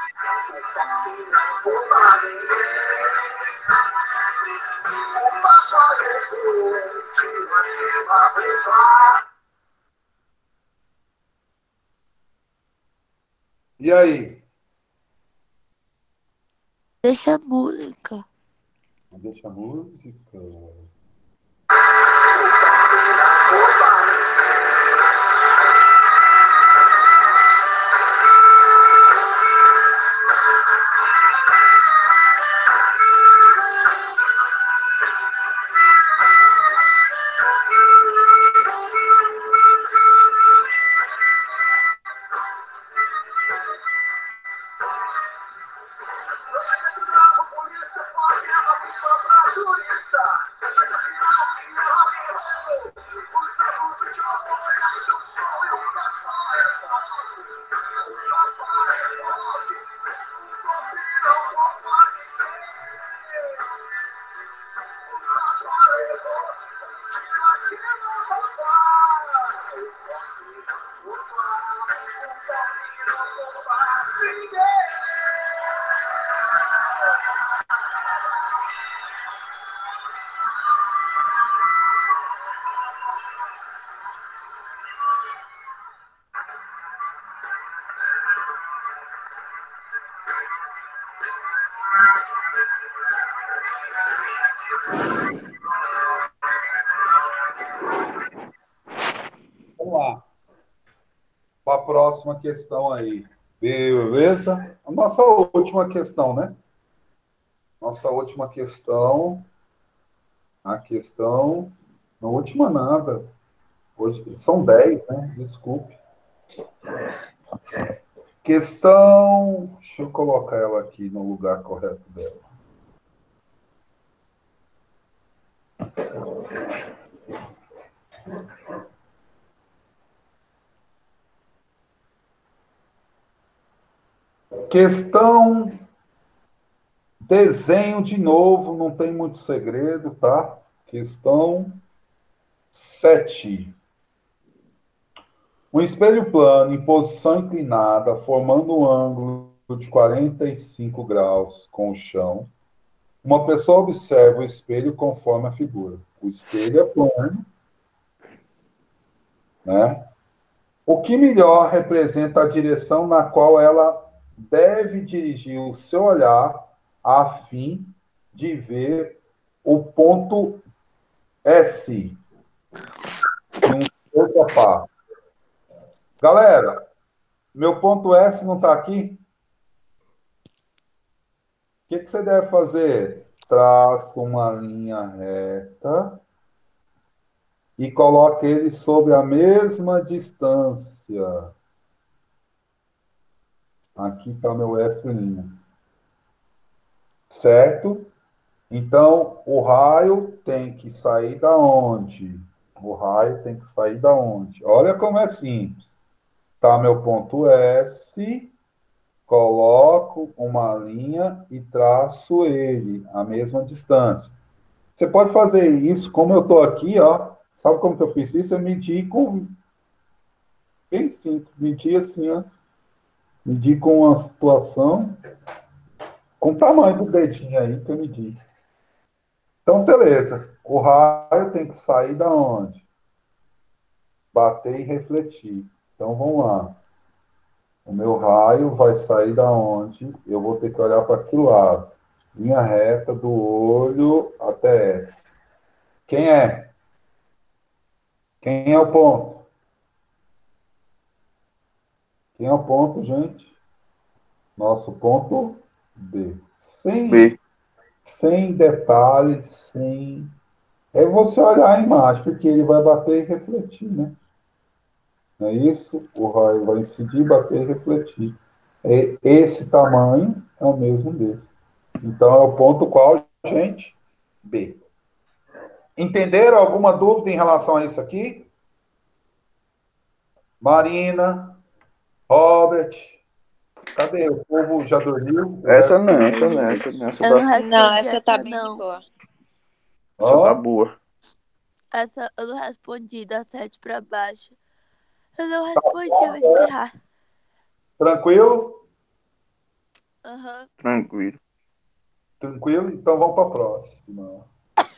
E aí? Deixa a música. Deixa a música. Vamos lá. Para a próxima questão aí. Beleza? A nossa última questão, né? Nossa última questão. A questão. Não última nada. Hoje, são dez, né? Desculpe. Questão. Deixa eu colocar ela aqui no lugar correto dela. Questão. Desenho de novo, não tem muito segredo, tá? Questão sete. Um espelho plano em posição inclinada, formando um ângulo de quarenta e cinco graus com o chão. Uma pessoa observa o espelho conforme a figura. O espelho é plano, né? O que melhor representa a direção na qual ela deve dirigir o seu olhar a fim de ver o ponto S em um outro par. Galera, meu ponto S não está aqui? O que, que você deve fazer? Traça uma linha reta e coloque ele sobre a mesma distância. Aqui está meu S'. Certo? Então, o raio tem que sair da onde? O raio tem que sair da onde? Olha como é simples. Tá meu ponto S, coloco uma linha e traço ele, a mesma distância. Você pode fazer isso, como eu estou aqui, ó. Sabe como que eu fiz isso? Eu medi com... Bem simples, medi assim, ó. Medi com uma situação, com o tamanho do dedinho aí que eu medi. Então, beleza. O raio tem que sair da onde? Bater e refletir. Então, vamos lá. O meu raio vai sair da onde? Eu vou ter que olhar para que lado? Linha reta do olho até S. Quem é? Quem é o ponto? Quem é o ponto, gente? Nosso ponto B. Sem, B. sem detalhes, sem... É você olhar a imagem, porque ele vai bater e refletir, né? Não é isso? O raio vai incidir, bater e refletir. E esse tamanho é o mesmo desse. Então, é o ponto qual, gente? B. Entenderam alguma dúvida em relação a isso aqui? Marina, Robert, cadê? O povo já dormiu? Essa não, essa não, essa não. Essa Eu tá, não Não, respondi essa tá essa, bem de não. boa. essa tá Ó, boa. Essa eu não respondi da sete pra baixo. Eu não respondi, eu vou espirrar. tranquilo? Aham. Tranquilo. Tranquilo? Então, vamos para a próxima.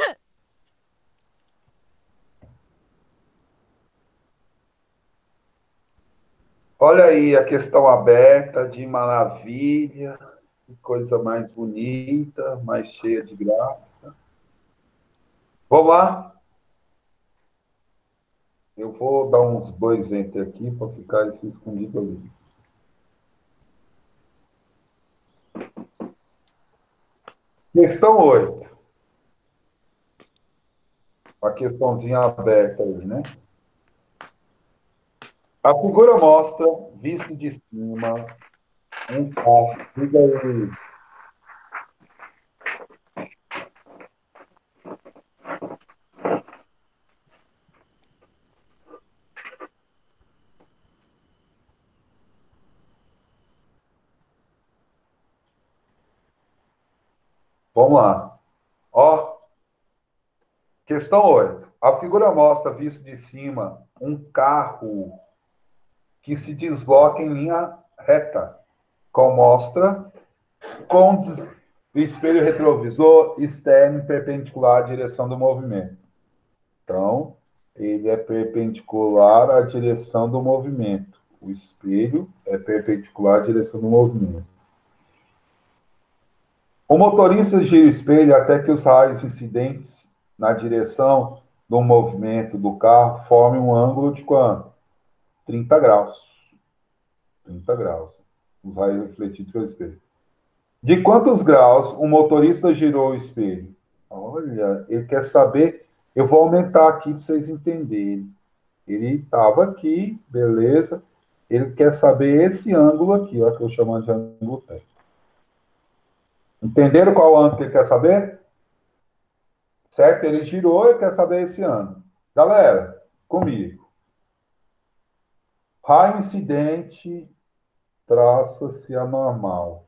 Olha aí a questão aberta de maravilha, que coisa mais bonita, mais cheia de graça. Vamos lá? Eu vou dar uns dois enter aqui para ficar isso escondido ali. Questão oito. A questãozinha aberta aí, né? A figura mostra, visto de cima, um carro. Diga aí. Vamos lá. Ó, questão oito. A figura mostra, visto de cima, um carro que se desloca em linha reta, com mostra com o espelho retrovisor externo perpendicular à direção do movimento. Então, ele é perpendicular à direção do movimento. O espelho é perpendicular à direção do movimento. O motorista gira o espelho até que os raios incidentes na direção do movimento do carro formem um ângulo de quanto? trinta graus. trinta graus. Os raios refletidos pelo espelho. De quantos graus o motorista girou o espelho? Olha, ele quer saber. Eu vou aumentar aqui para vocês entenderem. Ele estava aqui, beleza. Ele quer saber esse ângulo aqui, ó, que eu chamo de ângulo técnico. Entenderam qual ângulo que ele quer saber? Certo? Ele girou e quer saber esse ângulo. Galera, comigo. Raio incidente, traça-se a normal.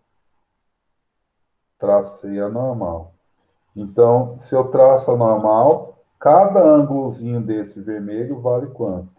Tracei a normal. Então, se eu traço a normal, cada ângulozinho desse vermelho vale quanto?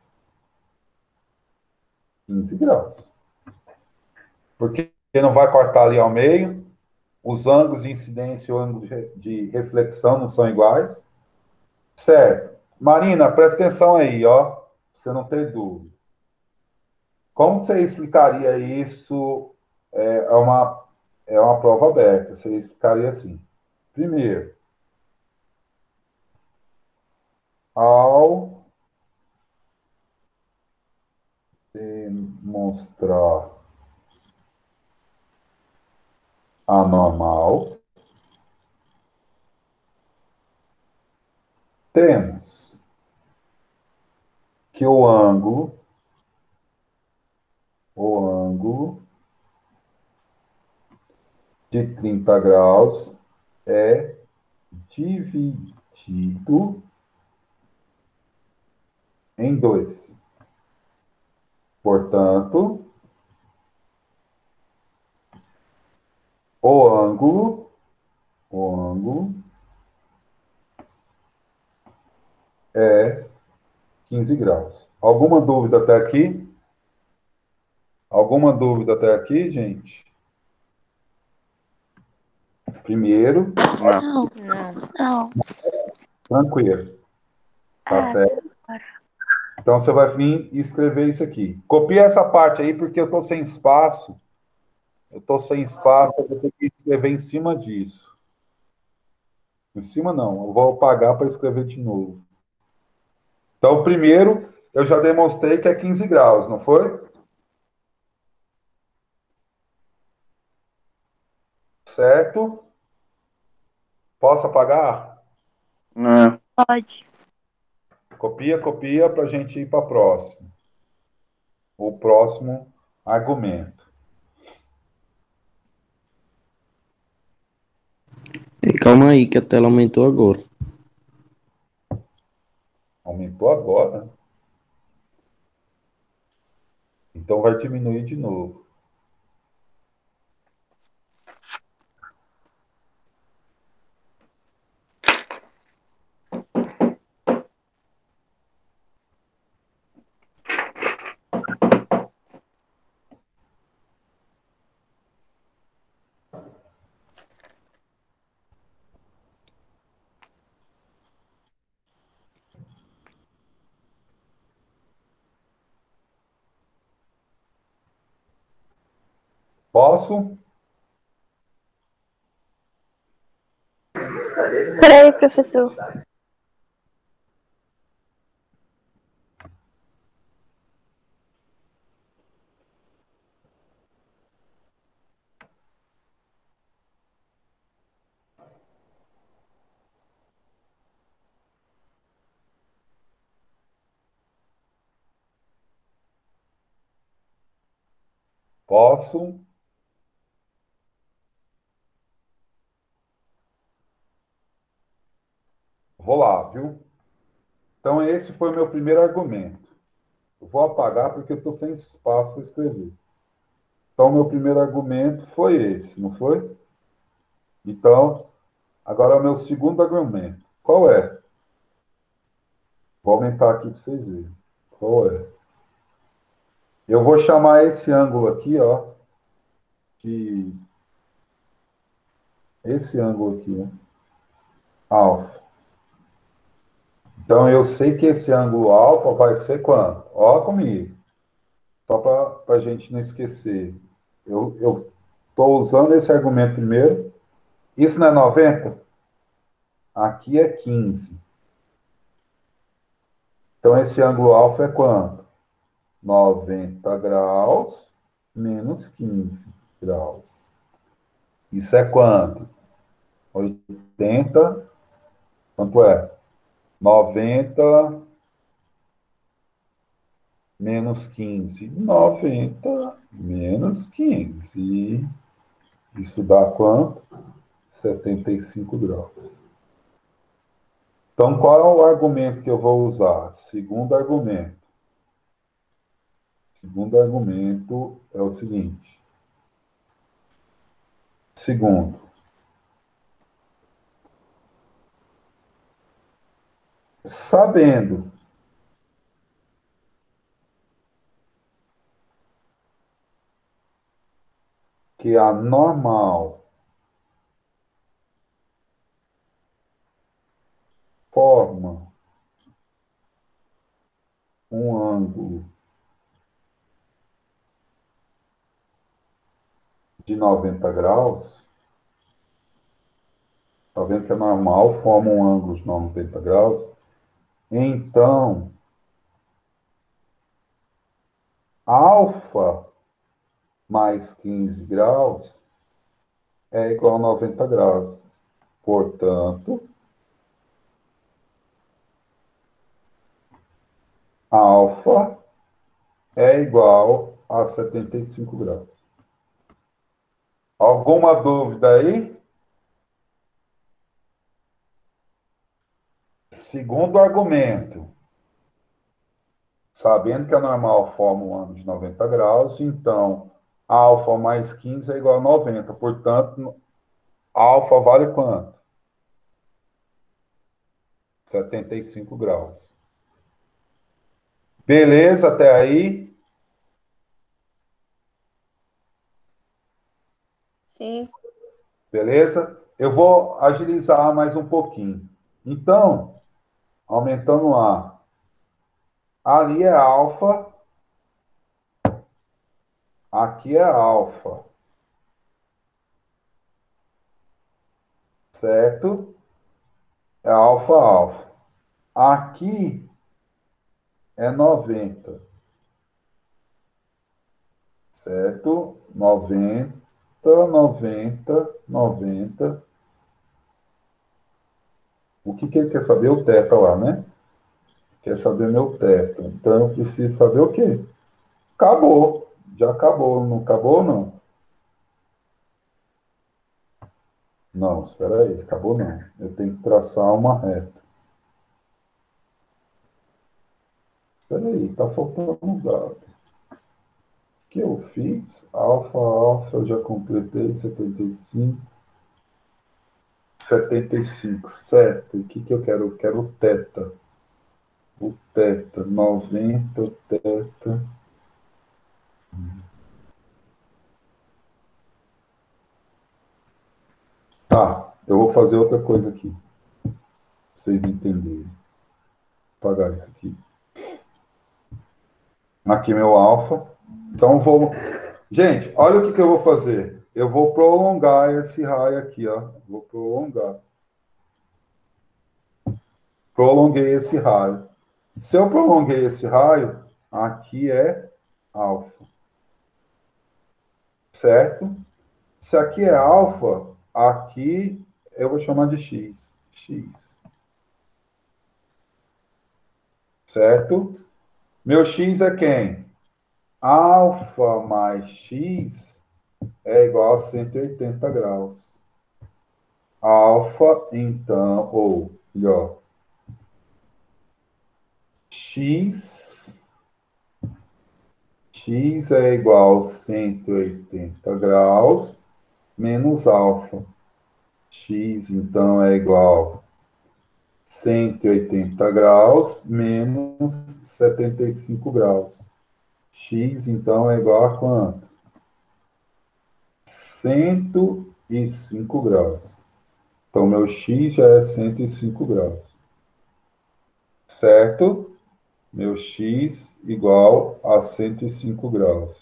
quinze graus. Porque não vai cortar ali ao meio, os ângulos de incidência e o ângulo de reflexão não são iguais. Certo. Marina, presta atenção aí, ó, pra você não ter dúvida. Como você explicaria isso? É uma, é uma prova aberta. Você explicaria assim. Primeiro, ao demonstrar anormal, temos que o ângulo, o ângulo de trinta graus é dividido em dois. Portanto, o ângulo, o ângulo é quinze graus. Alguma dúvida até aqui? Alguma dúvida até aqui, gente? Primeiro, Não, Não. não. tranquilo. Tá É, certo? agora. Então, você vai vir e escrever isso aqui. Copia essa parte aí, porque eu estou sem espaço. Eu estou sem espaço, eu vou ter que escrever em cima disso. Em cima não, eu vou apagar para escrever de novo. Então, primeiro, eu já demonstrei que é quinze graus, não foi? Certo? Posso apagar? Não. Pode. Copia, copia para a gente ir para o próximo. O próximo argumento. E calma aí, que a tela aumentou agora. Aumentou agora. Então vai diminuir de novo. Posso? Peraí, professor. Posso? Vou lá, viu? Então, esse foi o meu primeiro argumento. Eu vou apagar porque eu estou sem espaço para escrever. Então, meu primeiro argumento foi esse, não foi? Então, agora o meu segundo argumento. Qual é? Vou aumentar aqui para vocês verem. Qual é? Eu vou chamar esse ângulo aqui, ó, de... Esse ângulo aqui, ó, alfa. Então, eu sei que esse ângulo alfa vai ser quanto? Ó comigo. Só para a gente não esquecer. Eu estou usando esse argumento primeiro. Isso não é noventa? Aqui é quinze. Então, esse ângulo alfa é quanto? noventa graus menos quinze graus. Isso é quanto? oitenta. Quanto é? noventa menos quinze. noventa menos quinze. Isso dá quanto? setenta e cinco graus. Então, qual é o argumento que eu vou usar? Segundo argumento. Segundo argumento é o seguinte. Segundo. Sabendo que a normal forma um ângulo de noventa graus, está vendo que a normal forma um ângulo de noventa graus, então, alfa mais quinze graus é igual a noventa graus. Portanto, alfa é igual a setenta e cinco graus. Alguma dúvida aí? Segundo argumento, sabendo que a normal forma um ângulo de noventa graus, então alfa mais quinze é igual a noventa. Portanto, alfa vale quanto? setenta e cinco graus. Beleza até aí? Sim. Beleza? Eu vou agilizar mais um pouquinho. Então, aumentando lá. Ali é alfa. Aqui é alfa. Certo? É alfa, alfa. Aqui é noventa. Certo? noventa, noventa, noventa. O que, que ele quer saber? O teta lá, né? Quer saber meu teta. Então, eu preciso saber o quê? Acabou. Já acabou. Não acabou, não? Não, espera aí. Acabou, não. Eu tenho que traçar uma reta. Espera aí. Está faltando um dado. O que eu fiz? Alfa, alfa, eu já completei. setenta e cinco. setenta e cinco, certo. E o que, que eu quero? Eu quero o teta. O teta, noventa, o teta. Tá, eu vou fazer outra coisa aqui. Pra vocês entenderem. Vou apagar isso aqui. Aqui meu alfa. Então vou... Gente, olha o que, que eu vou fazer. Eu vou prolongar esse raio aqui, ó. Vou prolongar. Prolonguei esse raio. Se eu prolonguei esse raio, aqui é alfa. Certo? Se aqui é alfa, aqui eu vou chamar de x. X. Certo? Meu x é quem? Alfa mais x é igual a cento e oitenta graus. Alfa, então, ou melhor, x, x é igual a cento e oitenta graus menos alfa. X, então, é igual a cento e oitenta graus menos setenta e cinco graus. X, então, é igual a quanto? cento e cinco graus. Então, meu x já é cento e cinco graus. Certo? Meu x igual a cento e cinco graus.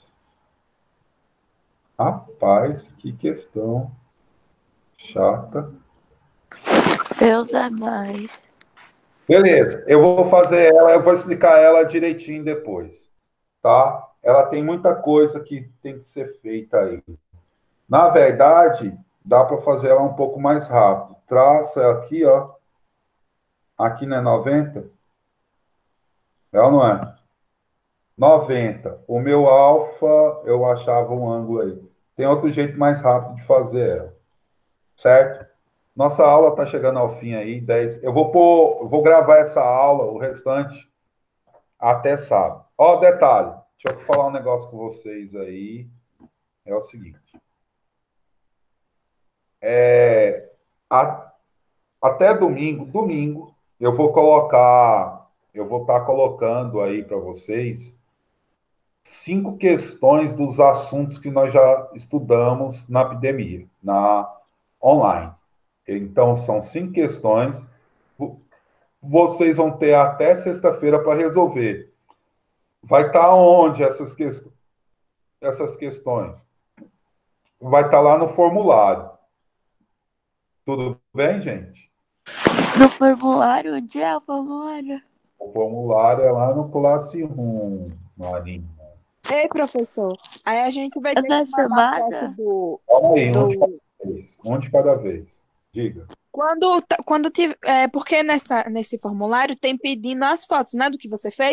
Rapaz, que questão chata. Deus é mais. Beleza, eu vou fazer ela, eu vou explicar ela direitinho depois, tá? Ela tem muita coisa que tem que ser feita aí. Na verdade, dá para fazer ela um pouco mais rápido. Traça aqui, ó. Aqui não é noventa? É ou não é? noventa. O meu alfa, eu achava um ângulo aí. Tem outro jeito mais rápido de fazer ela. Certo? Nossa aula está chegando ao fim aí. dez. Eu vou pôr, eu vou gravar essa aula, o restante, até sábado. Ó, detalhe. Deixa eu falar um negócio com vocês aí. É o seguinte. É, a, até domingo, domingo, eu vou colocar, eu vou estar colocando aí para vocês cinco questões dos assuntos que nós já estudamos na epidemia, na online. Então, são cinco questões. Vocês vão ter até sexta-feira para resolver. Vai estar onde essas, que... essas questões? Vai estar lá no formulário. Tudo bem, gente? No formulário? Onde é o formulário? O formulário é lá no Classroom, Marinho. Ei, professor, aí a gente vai É ter na que mandar foto chamada? do... Calma aí, um de do... cada vez. Um de cada vez. Diga. Quando, quando tiver, é, porque nessa, nesse formulário tem pedindo as fotos, né, do que você fez.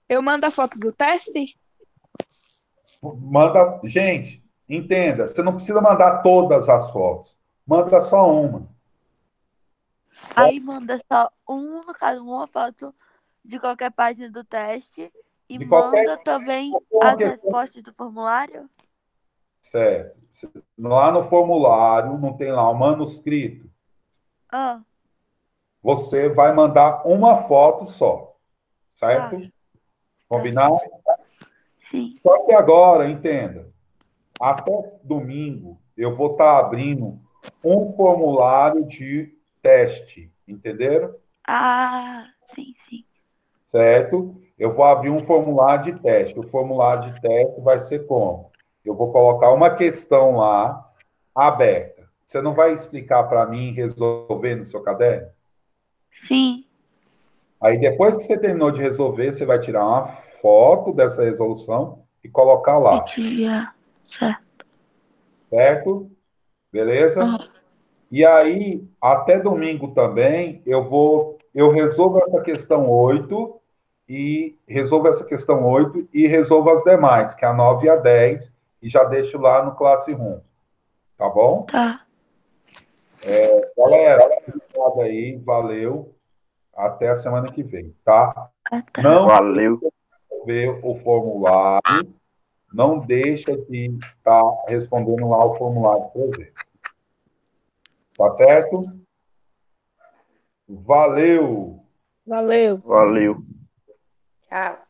Eu mando a foto do teste? Manda, gente, entenda, você não precisa mandar todas as fotos. Manda só uma. Aí manda só um, no caso, uma foto de qualquer página do teste e De qualquer manda também uma as questão. respostas do formulário? Certo. Lá no formulário, não tem lá o manuscrito. Ah, Você vai mandar uma foto só. tá, Certo? Combinado? sim. Só que agora, entenda, até domingo eu vou estar abrindo um formulário de teste, entenderam? Ah, sim, sim. Certo? Eu vou abrir um formulário de teste. O formulário de teste vai ser como? Eu vou colocar uma questão lá aberta. Você não vai explicar para mim resolver no seu caderno? Sim. Aí depois que você terminou de resolver, você vai tirar uma foto dessa resolução e colocar E lá, tinha. Certo. certo? Beleza? Ah, E aí, até domingo também, eu vou, eu resolvo essa questão oito e resolvo essa questão oito e resolvo as demais, que é a nove e a dez, e já deixo lá no Classroom, tá bom? tá. Galera, obrigado aí, valeu, até a semana que vem, tá? Até. Não Valeu. ver o formulário, não deixa de estar respondendo lá o formulário três vezes, tá certo? Valeu! Valeu. Valeu. Tchau.